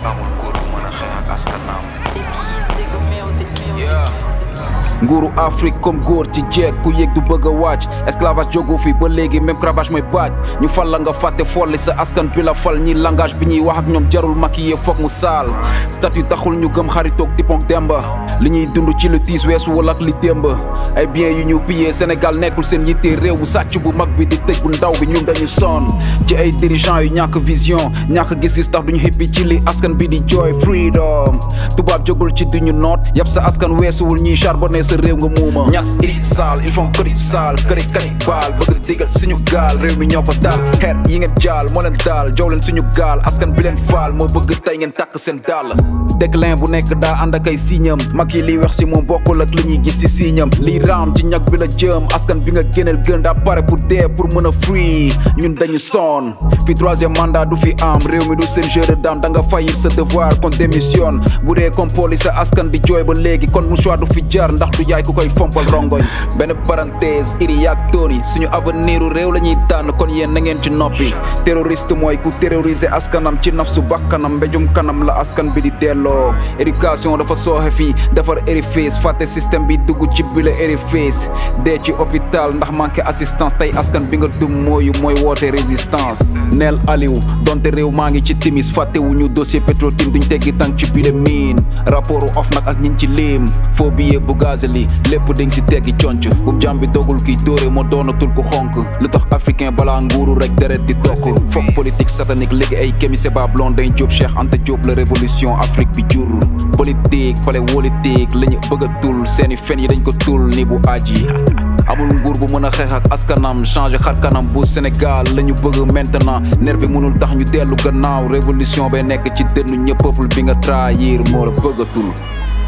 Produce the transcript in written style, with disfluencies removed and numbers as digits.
amul góor bu mën a xeex ak askanam. nguuru Afrique comme góor ci jeeg ku yéeg du bëgg a wàcc esclavage jógu fi ba léegi même cravage mooy baaj ñu fal la nga fàtte folli sa askan bi la fal ñi langage bi ñuy wax ak ñoom jarul maquillé foog mu saal statut taxul ñu gëm xaritoog tiponk demba li ñuy dund ci lu tiis weesu wala ak li démb ay biens yu ñu pillé Sénégal nekkul seen yitte réew bu sàcc bu mag bi di tëj bu ndaw bi ñun dañu sonn ci ay dirigeants yu ñàkk vision ñàkk gis-gis tax duñu hippi ci li askan bi di jooy freedom tubaab jógul ci duñu noot yàpp sa askan weesuwul ñuy charbonné sa réew nga muuma ñas iri saal ils font këri saal këri cannibal bëgg digal suñu gaal réew mi ñoo ko daal xeet yi ngeen jaal moo leen daal jow leen suñu gaal askan bi leen faal moo bëgg tey ngeen tàkk seen dàll déclin bu nekk daa ànd ak ay signam mag yi liy wax si moom bokkul ak li ñuy gis si signam liy raam ci ñag bi la jëm askan bi nga génneel gën daa pare pour dee pour mën a free ñun dañu sonn fi troisième mandat du fi am réew mi du seen jeu de dame da nga fayir sa devoir kon démission bu dee comme police sa askan di jooy ba léegi kon mouchoir du fi jar ndax du yaay ku koy fompal rongoñ benn parenthèse iri yaak tóoni suñu avenir u réew la ñuy tànn kon yéen na ngeen ci noppi terroriste mooy ku terroriser askanam ci naf su bakkanam mbéjum kanam la askan bi di delloo éducation dafa sooxe fii defarérifice fàtte système bi dugg ci bileérifice dee ci hôpital ndax manqué assistance tey askan bi nga dum mooyu mooy woote résistance neel Aliou donte réew maa ngi ci timis fàtte wuñu dossier Petro-Tim duñ teggi tànk ci bile miin rapportu OFNAC ak ñiñ ci lim foo billet bu gazeli lépp dañ si teggi conc bu jàm bi dogul kiy dóore moo doonatul ku xonk lu tax africain balaa nguuru rek deret di tokk foog politique satanique léegi ay Kémi Séba Blondin Diop Cheikh Anta Diop la révolution Afrique bi jur politique fale politique lañu bëgg a tul seeni fen yi dañ ko tul ni bu aji amul nguur bu mën a xeex ak askanam changer xar kanam bu Sénégal la ñu bëgg maintenant nervi mënul tax ñu dellu gannaaw révolution bay nekk ci dënnu ñëpp peuple bi nga trahir moo la bëgg a tul